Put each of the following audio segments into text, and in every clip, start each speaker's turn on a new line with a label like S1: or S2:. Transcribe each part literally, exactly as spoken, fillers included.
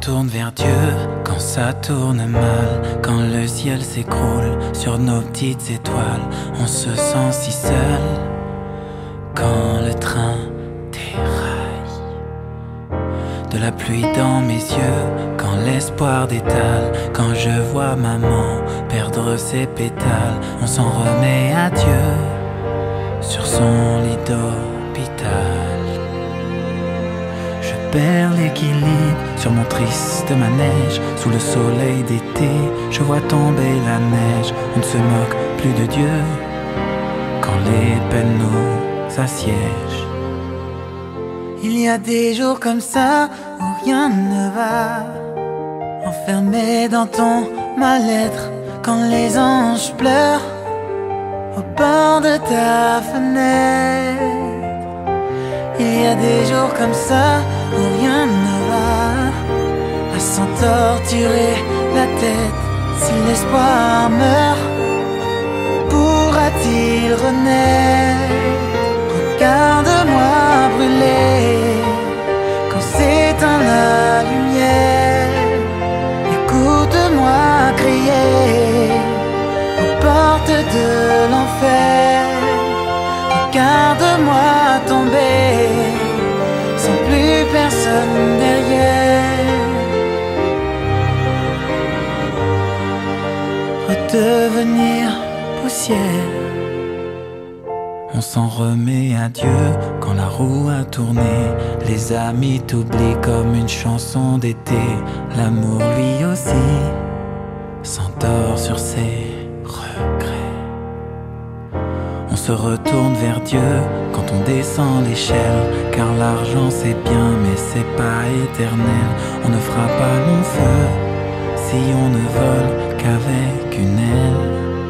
S1: retourne vers Dieu quand ça tourne mal, quand le ciel s'écroule sur nos petites étoiles. On se sent si seul quand le train déraille. De la pluie dans mes yeux quand l'espoir détale, quand je vois maman perdre ses pétales. On s'en remet à Dieu sur son lit d'hôpital. Je perds l'équilibre sur mon triste manège. Sous le soleil d'été, je vois tomber la neige. On ne se moque plus de Dieu quand les peines nous assiègent. Il y a des jours comme ça où rien ne va, enfermé dans ton mal-être, quand les anges pleurent au bord de ta fenêtre. Il y a des jours comme ça où rien ne va, à s'en torturer la tête. Si l'espoir meurt, pourra-t-il renaître? Regarde-moi brûler quand s'éteint la lumière. Écoute-moi crier aux portes de l'enfer. Regarde-moi tomber sans plus personne derrière. Redevenir poussière. On s'en remet à Dieu quand la roue a tourné. Les amis t'oublient comme une chanson d'été. L'amour lui aussi s'endort sur ses regrets. On se retourne vers Dieu quand on descend l'échelle, car l'argent c'est bien mais c'est pas éternel. On ne fera pas long feu si on ne vole qu'avec une aile.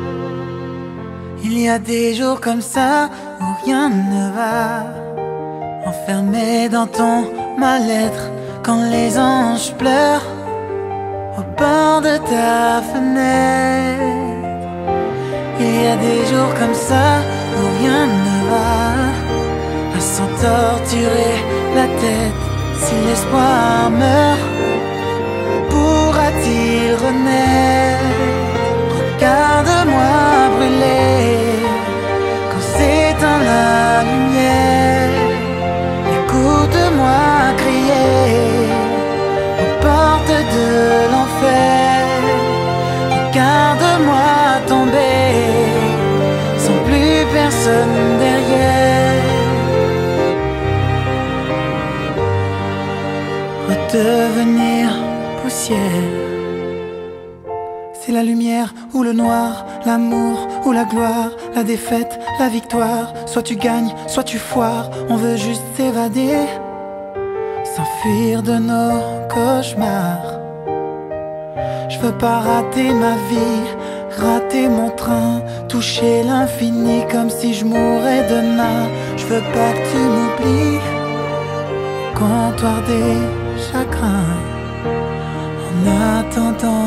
S1: Il y a des jours comme ça où rien ne va, enfermé dans ton mal-être, quand les anges pleurent au bord de ta fenêtre. Il y a des jours comme ça où rien ne va, à s'en torturer la tête. Si l'espoir meurt, pourra-t-il renaître? Regarde-moi brûler quand s'éteint la lumière. Écoute-moi crier aux portes de l'enfer. Regarde-moi tomber sans plus personne derrière. Redevenir poussière. C'est la lumière ou le noir, l'amour ou la gloire, la défaite, la victoire. Soit tu gagnes, soit tu foires. On veut juste s'évader, s'enfuir de nos cauchemars. Je veux pas rater ma vie, rater mon train, toucher l'infini comme si je mourais demain. Je veux pas que tu m'oublies, comptoir des chagrins. En attendant